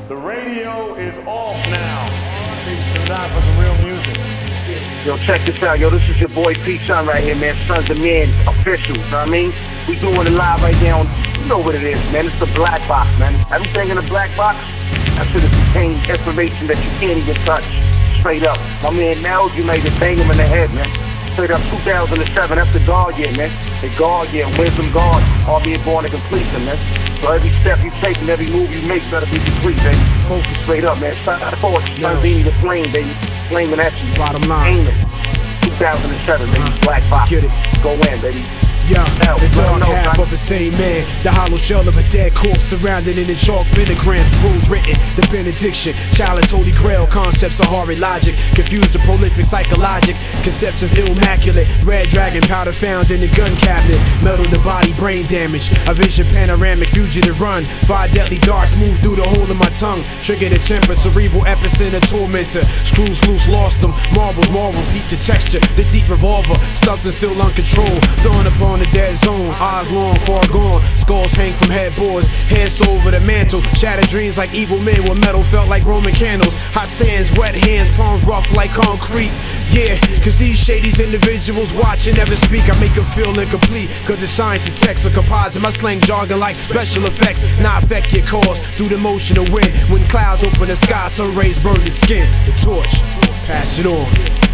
The radio is off now. It's time for some real music. Yo, check this out. Yo, this is your boy Prodigal Sunn right here, man. Sons of Men official, you know what I mean? We doing it live right now. You know what it is, man. It's the black box, man. Everything in the black box, that should have contained information that you can't even touch. Straight up. My man Nels, you made it, bang him in the head, man. Straight up 2007, that's the guard year, man. The guard year, wisdom guard, all being born to completion, man. So every step you take and every move you make better be complete, baby. Focus. Straight up, man. Start the force, Sunbeam the flame, baby. Flaming at you. Bottom line. Aiming. 2007, baby. Black box. Get it. Go in, baby. Yeah, the dark half of the same man, the hollow shell of a dead corpse surrounded in the chalk pentagrams, rules written, the benediction, childless holy grail, concepts of horrid logic, confused the prolific psychologic, conceptions immaculate, red dragon powder found in the gun cabinet, metal the body, brain damage, a vision panoramic, fugitive run, 5 deadly darts move through the hole in my tongue, trigger the temper, cerebral epicenter, tormentor, screws loose, lost them, marbles, marble, peep the texture, the deep revolver, substance still uncontrolled, dawn upon the dead zone, eyes long, far gone, skulls hang from headboards, heads over the mantle, shattered dreams like evil men where metal felt like Roman candles, hot sands, wet hands, palms rough like concrete, yeah, cause these shady individuals watch and never speak, I make them feel incomplete, cause the science and text are composite, my slang jargon like special effects, not affect your cause, through the motion of wind, when clouds open the sky, sun rays burn the skin, the torch, pass it on.